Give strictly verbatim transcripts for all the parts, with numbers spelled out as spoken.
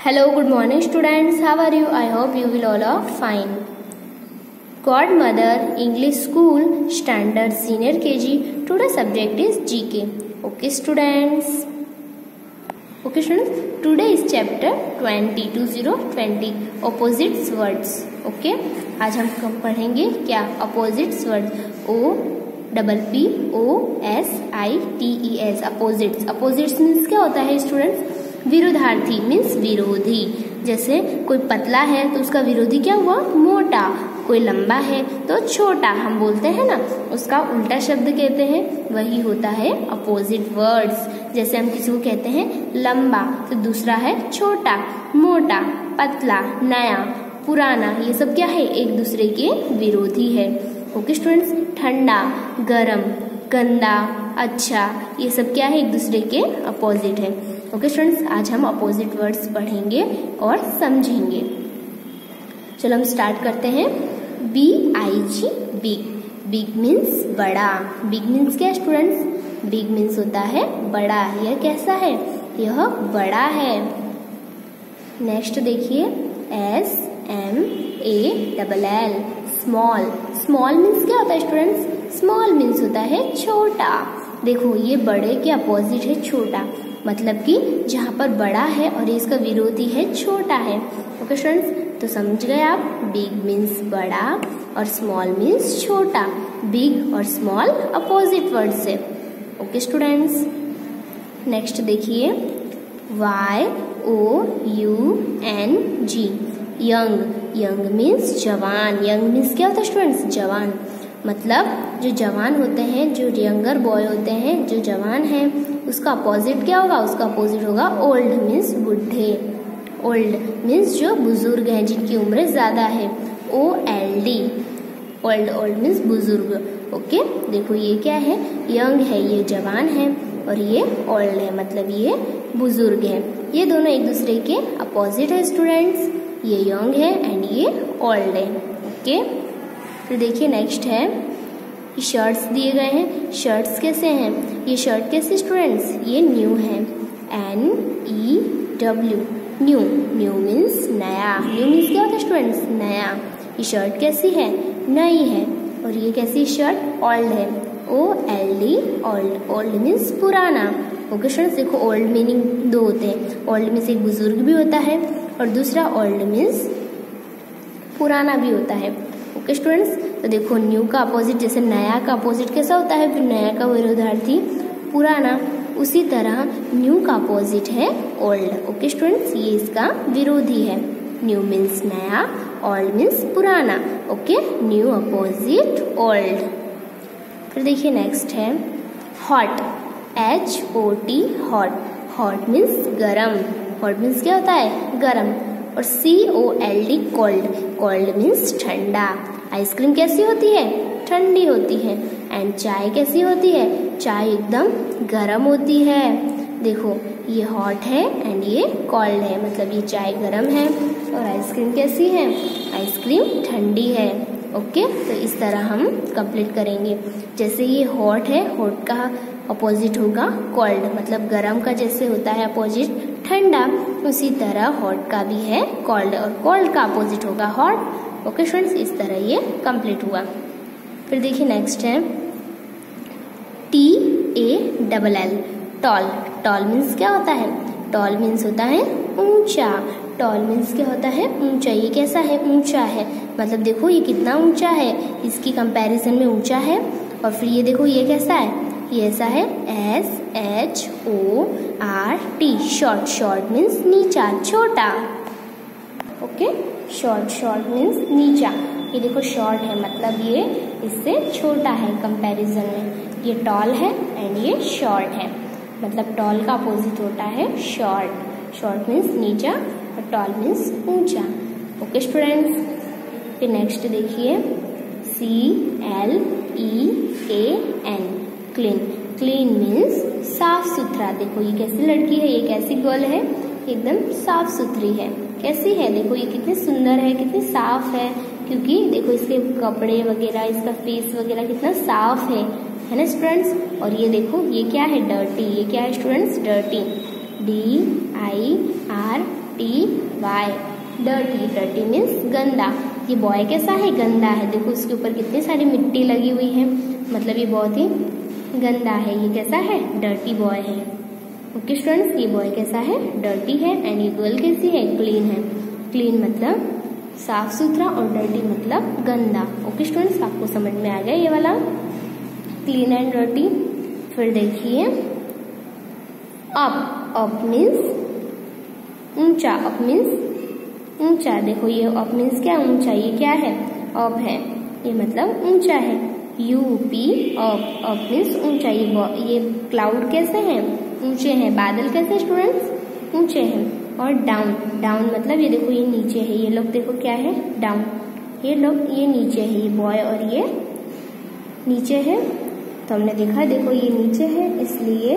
Hello, good morning students. How are you? I hope you will all are fine. Godmother English School Standard Senior K G. Today's subject is G K. Okay students. Okay students. Today is chapter twenty two zero twenty opposites words. Okay. आज हम पढ़ेंगे क्या opposites words. O double P O S I T E S opposites. Opposites means क्या होता है students? विरोधार्थी means विरोधी. जैसे कोई पतला है तो उसका विरोधी क्या हुआ? मोटा. कोई लंबा है तो छोटा. हम बोलते हैं ना, उसका उल्टा शब्द कहते हैं, वही होता है अपोजिट वर्ड्स. जैसे हम किसी को कहते हैं लंबा तो दूसरा है छोटा, मोटा, पतला, नया, पुराना. ये सब क्या है? एक दूसरे के विरोधी है. Okay students. ठंडा, गरम, गंदा, अच्छा, ये सब क्या है? एक दूसरे के अपोजिट है. Okay students. आज हम अपोजिट वर्ड्स पढ़ेंगे और समझेंगे. चलो हम स्टार्ट करते हैं. B I G big. Big means बड़ा. बिग मीन्स क्या स्टूडेंट्स? बिग मीन्स होता है बड़ा. यह कैसा है? यह बड़ा है. नेक्स्ट देखिए. S M A double L small. Small means क्या होता है स्टूडेंट्स? स्मॉल मीन्स होता है छोटा. देखो ये बड़े के अपोजिट है छोटा, मतलब कि जहाँ पर बड़ा है और इसका विरोधी है छोटा है. Okay students. तो समझ गए आप? बिग मीन्स बड़ा और स्मॉल मीन्स छोटा. बिग और स्मॉल अपोजिट वर्ड्स है. Okay students. नेक्स्ट देखिए. Y O U N G young. Young means जवान. यंग मीन्स क्या होता है स्टूडेंट्स? जवान. मतलब जो जवान होते हैं, जो यंगर बॉय होते हैं, जो जवान है, उसका अपोजिट क्या होगा? उसका अपोजिट होगा ओल्ड मीन्स बुढ़े. ओल्ड मीन्स जो बुजुर्ग हैं, जिनकी उम्र ज्यादा है. O L D old. Old means बुजुर्ग. ओके. देखो ये क्या है? यंग है, ये जवान है, और ये ओल्ड है, मतलब ये बुजुर्ग है. ये दोनों एक दूसरे के अपोजिट है स्टूडेंट्स. ये यंग है एंड ये ओल्ड है. ओके. फिर देखिए नेक्स्ट है. शर्ट्स दिए गए हैं. शर्ट्स कैसे हैं? ये शर्ट कैसे स्टूडेंट्स? ये न्यू है. N E W new. New means नया. न्यू मीन्स क्या होता है स्टूडेंट्स? नया. ये शर्ट कैसी है? नई है. और ये कैसी शर्ट? ओल्ड है. O L D old. Old means पुराना. Okay students. देखो ओल्ड मीनिंग दो होते हैं. ओल्ड मीन्स एक बुजुर्ग भी होता है और दूसरा ओल्ड मीन्स पुराना भी होता है. Okay students. तो देखो न्यू का अपोजिट, जैसे नया का अपोजिट कैसा होता है? फिर नया का विरोधार्थी पुराना. उसी तरह न्यू का अपोजिट है ओल्ड. Okay students. ये इसका विरोधी है. न्यू मीन्स नया, ओल्ड मीन्स पुराना. ओके. New opposite old. फिर देखिए नेक्स्ट है. Hot. H O T hot. Hot means गरम. हॉट मीन्स क्या होता है? गरम. और C O L D cold. Cold means ठंडा. आइसक्रीम कैसी होती है? ठंडी होती है. एंड चाय कैसी होती है? चाय एकदम गरम होती है. देखो ये हॉट है एंड ये कोल्ड है, मतलब ये चाय गरम है और आइसक्रीम कैसी है? आइसक्रीम ठंडी है. ओके. तो इस तरह हम कंप्लीट करेंगे. जैसे ये हॉट है, हॉट का अपोजिट होगा कोल्ड, मतलब गरम का जैसे होता है अपोजिट ठंडा, उसी तरह हॉट का भी है कोल्ड, और कोल्ड का अपोजिट होगा हॉट. Okay students. इस तरह ये कंप्लीट हुआ. फिर देखिए नेक्स्ट है. T A double L tall. Tall means क्या होता है? टॉल मीन्स होता है ऊंचा. टॉल मीन्स क्या होता है? ऊंचा. ये कैसा है? ऊंचा है. मतलब देखो ये कितना ऊंचा है, इसकी कंपैरिजन में ऊंचा है. और फिर ये देखो ये कैसा है? ये ऐसा है. S H O R T short. Short means नीचा, छोटा. ओके. शॉर्ट. शॉर्ट मीन्स नीचा. ये देखो शॉर्ट है, मतलब ये इससे छोटा है कंपैरिजन में. ये टॉल है एंड ये शॉर्ट है, मतलब टॉल का अपोजिट होता है शॉर्ट. शॉर्ट मीन्स नीचा और टॉल मीन्स ऊंचा. Okay students. फिर नेक्स्ट देखिए. C L E A N clean. Clean means साफ सुथरा. देखो ये कैसी लड़की है? ये कैसी गर्ल है? एकदम साफ सुथरी है. कैसी है? देखो ये कितनी सुंदर है, कितनी साफ है, क्योंकि देखो इसके कपड़े वगैरह, इसका फेस वगैरह कितना साफ है, है ना स्टूडेंट्स. और ये देखो ये क्या है? डर्टी. ये क्या है students? Dirty. D I R T Y, dirty. Dirty means गंदा। ये बॉय कैसा है? गंदा है। देखो उसके ऊपर कितनी सारी मिट्टी लगी हुई है, मतलब ये बहुत ही गंदा है। ये कैसा है? डर्टी बॉय है। ओके स्टूडेंट्स, ये बॉय कैसा है? डर्टी है। एंड ये गर्ल कैसी है? क्लीन है। क्लीन मतलब साफ सुथरा और डर्टी मतलब गंदा। ओके स्टूडेंट्स, आपको समझ में आ गया ये वाला क्लीन एंड डर्टी। फिर देखिए अप। अप मीन्स ऊंचा। अप मीन्स ऊंचा। देखो ये अप मीन्स क्या? ऊंचा। ये क्या है? अप है, ये मतलब ऊंचा है। U P up. Up means ऊंचा। ये ये क्लाउड कैसे हैं? ऊंचे हैं। बादल कैसे स्टूडेंट्स? ऊंचे हैं। और डाउन। डाउन मतलब ये देखो ये नीचे है। ये लोग देखो क्या है? डाउन। ये लोग ये नीचे है। ये बॉय और ये नीचे है। तो हमने देखा देखो ये नीचे है इसलिए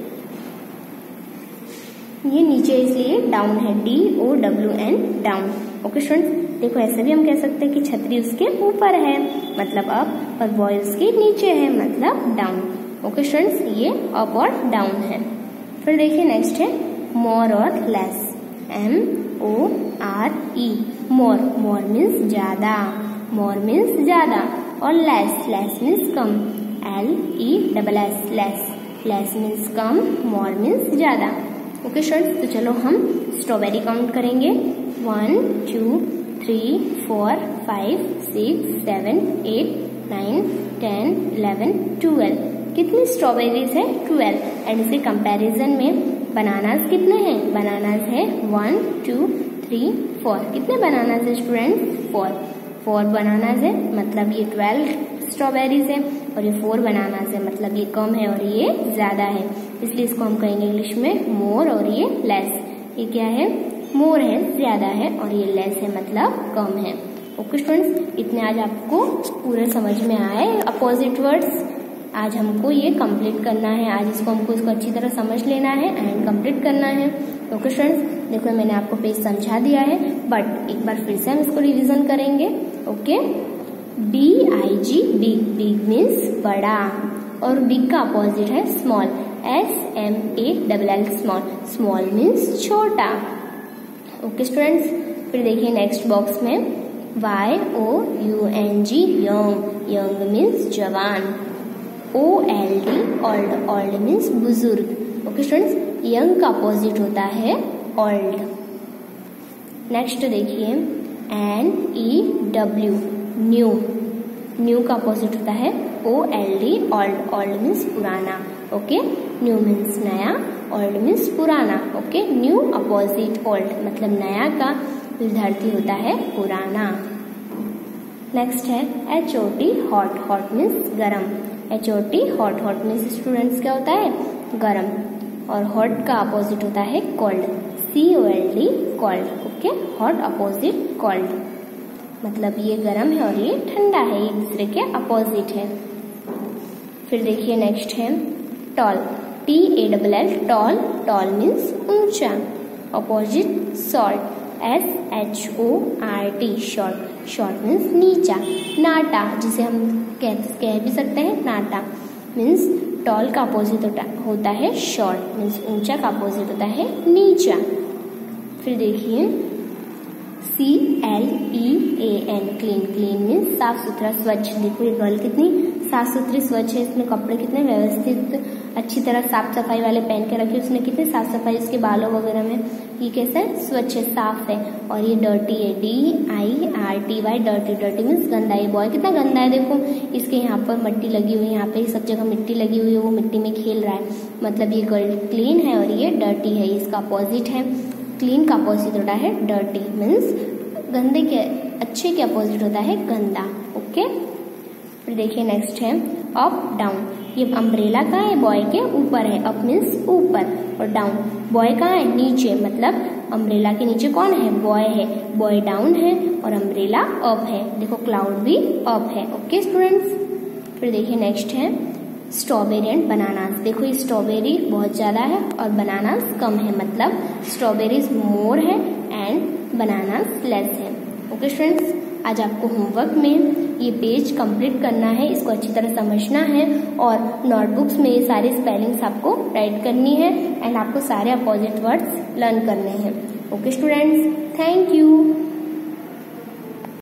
ये नीचे इसलिए डाउन है। D O W N down. Okay students, देखो ऐसे भी हम कह सकते हैं कि छतरी उसके ऊपर है मतलब अप, और बॉय उसके नीचे है मतलब डाउन। ओके स्टूडेंट्स, ये अप और डाउन है। फिर देखिए नेक्स्ट है मोर और less. M O R E, more. More means ज्यादा। मोर मीन्स ज्यादा। और लेस। लेस मीन्स कम। L E double S, less. Less means कम, मोर मीन्स ज्यादा। ओके स्टूडेंट्स, तो चलो हम स्ट्रॉबेरी काउंट करेंगे। One two three four five six seven eight nine ten eleven twelve. कितनी स्ट्रॉबेरीज है? ट्वेल्व। एंड इसके कंपैरिजन में बनानास कितने हैं? बनानास है वन टू थ्री फोर। कितने बनानास है स्टूडेंट्स? फोर। फोर बनानास है मतलब ये ट्वेल्व स्ट्रॉबेरीज है, और ये फोर बनानास है मतलब ये कम है और ये ज्यादा है। इसलिए इसको हम कहेंगे इंग्लिश में मोर और ये लेस। ये क्या है? मोर है, ज्यादा है, और ये लेस है मतलब कम है। ओके स्टूडेंट्स, इतने आज आपको पूरे समझ में आए अपोजिट वर्ड्स। आज हमको ये कंप्लीट करना है। आज इसको हमको इसको अच्छी तरह समझ लेना है एंड कंप्लीट करना है। ओके स्टूडेंट्स, देखो मैंने आपको पेज समझा दिया है, बट एक बार फिर से हम इसको रिवीजन करेंगे। Okay, B I G, big. Big means बड़ा, और बिग का अपोजिट है small. S M A double L, small. Small means छोटा। ओके स्टूडेंट्स, फिर देखिए नेक्स्ट बॉक्स में Y O U N G, young. Young means जवान। O L D, old. Old means बुजुर्ग। ओके स्टूडेंट्स, यंग का opposite होता है old. Next देखिए N E W, new. New का अपोजिट होता है O L D, old. Old means पुराना। ओके, न्यू मीन्स नया, ओल्ड मीन्स पुराना। ओके, न्यू अपोजिट ओल्ड मतलब नया का विद्यार्थी होता है पुराना। नेक्स्ट है H O T, hot. Hot means गरम। H O T hot. Hot means students क्या होता है? गरम। और हॉट का अपोजिट होता है cold. C O L D, cold. Okay, hot opposite cold मतलब ये गरम है और ये ठंडा है, एक दूसरे के अपोजिट है। फिर देखिए नेक्स्ट है tall. T A double L, tall. Tall means ऊंचा। Opposite short. S H O R T, short. Short means नीचा। नाटा, जिसे हम कह, कह भी सकते हैं नाटा, मीन्स टॉल का अपोजिट होता, होता है शॉर्ट। मीन्स ऊंचा का अपोजिट होता है नीचा। फिर देखिए C L E A N, clean. Clean means साफ सुथरा, स्वच्छ। देखो ये गर्ल कितनी साफ सुथरी स्वच्छ है। इसने कपड़े कितने व्यवस्थित अच्छी तरह साफ सफाई वाले पहन के रखे। उसने कितनी साफ सफाई इसके बालों वगैरह में। ये कैसा है? स्वच्छ है, साफ है। और ये डर्टी है, D I R T Y, dirty. Dirty means गंदा। ये बॉय कितना गंदा है, देखो इसके यहाँ पर मिट्टी लगी हुई है, यहाँ पे सब जगह मिट्टी लगी हुई है, वो मिट्टी में खेल रहा है मतलब ये गर्ल क्लीन है और ये डर्टी है। इसका अपोजिट है, क्लीन का अपोजिट होता है डर्टी। मीन्स गंदे के अच्छे के अपोजिट होता है गंदा। ओके, फिर देखिए नेक्स्ट है अप डाउन। ये अम्ब्रेला कहाँ है? बॉय के ऊपर है। अप मीन्स ऊपर, और डाउन बॉय कहाँ है? नीचे। मतलब अम्ब्रेला के नीचे कौन है? बॉय है। बॉय डाउन है और अम्ब्रेला अप है। देखो क्लाउड भी अप है। ओके स्टूडेंट्स, फिर देखिए नेक्स्ट है स्ट्रॉबेरी एंड बनानास। देखो ये स्ट्रॉबेरी बहुत ज्यादा है और बनानास कम है, मतलब स्ट्रॉबेरीज मोर है एंड बनानास लेस है। ओके स्टूडेंट्स, आज आपको होमवर्क में ये पेज कंप्लीट करना है, इसको अच्छी तरह समझना है, और नोटबुक्स में ये सारी स्पेलिंग्स आपको राइट करनी है एंड आपको सारे अपोजिट वर्ड्स लर्न करने हैं। Okay students, thank